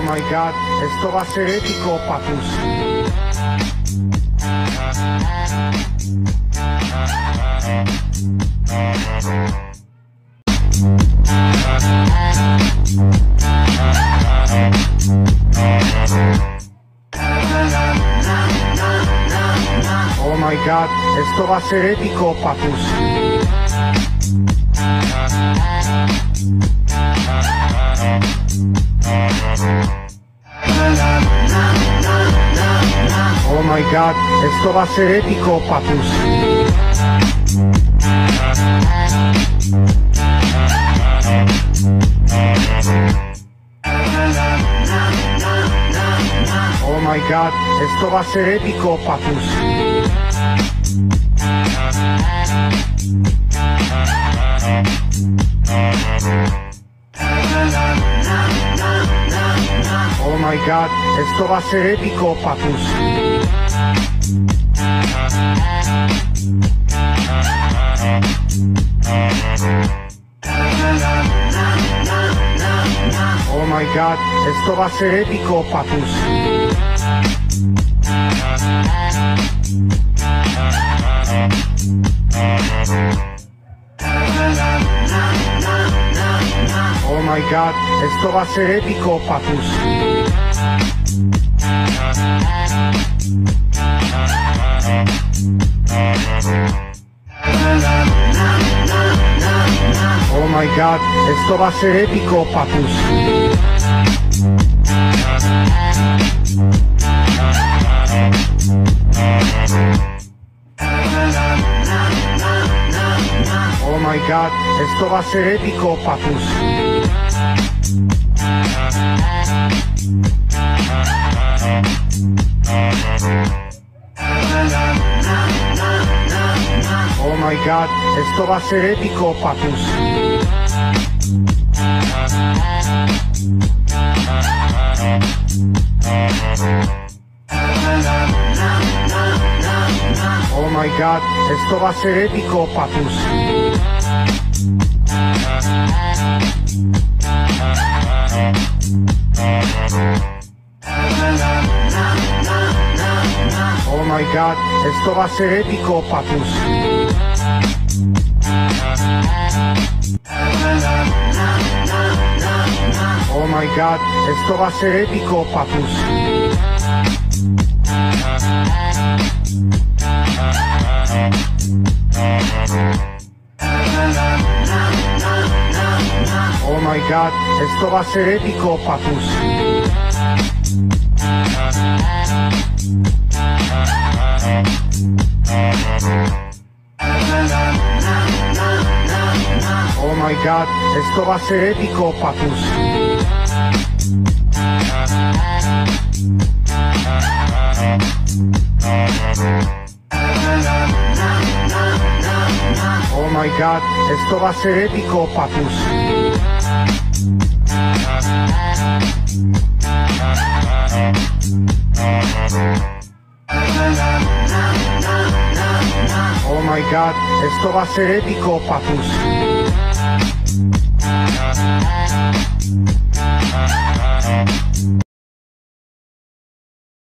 my god, esto va a ser épico, papus. Oh my god, esto va a ser épico, papus. Oh my god, esto va a ser épico, papus. Oh my god, esto va a ser épico, papus. Oh my god, esto va a ser épico, papus. Oh my god, esto va a ser épico, papus. Oh my god, esto va a ser épico, papus. Oh my god, esto va a ser épico, papus. Oh my god, esto va a ser épico, papus. Oh my god, esto va a ser épico, papus. Oh my god, esto va a ser épico, papus. Oh my god, esto va a ser épico, papus. Oh my god, esto va a ser épico, papus. Oh my god, esto va a ser épico, papus. Oh my god, esto va a ser épico, papus. Oh my god, esto va a ser épico, papus. Oh my god, esto va a ser épico, papus.